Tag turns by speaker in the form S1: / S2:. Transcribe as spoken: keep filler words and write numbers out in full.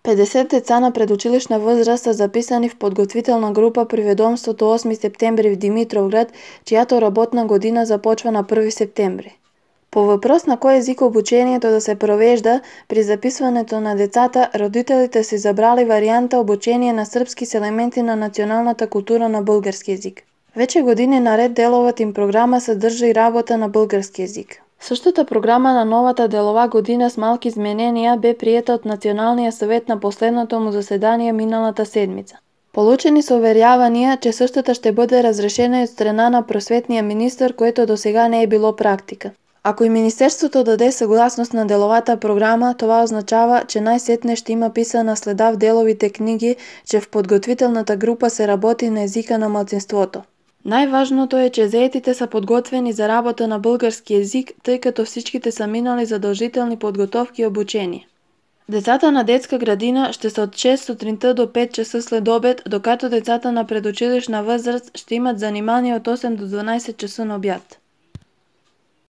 S1: педесет деца на предучилишна возраст са записани в подготвителна група при ведомството осми септември в Димитровград, чиято работна година започва на први септември. По въпрос на кой език обучението да се провежда, при записването на децата, родителите си забрали варианта обучение на српски с елементи на националната култура на български език. Вече години наред деловата им програма съдържа и работа на български език. Същата програма на новата делова година с малки изменения бе приета от Националния съвет на последното му заседание миналата седмица. Получени са уверявания, че същата ще бъде разрешена и от страна на просветния министър, което досега не е било практика. Ако и Министерството даде съгласност на деловата програма, това означава, че най-сетне ще има писана следа в деловите книги, че в подготвителната група се работи на езика на малцинството. Най-важното е, че заетите са подготвени за работа на български език, тъй като всичките са минали задължителни подготовки и обучение. Децата на детска градина ще са от шест сутринта до пет часа след обед, докато децата на предучилищна възраст ще имат занимания от осем до дванайсет часа на обяд.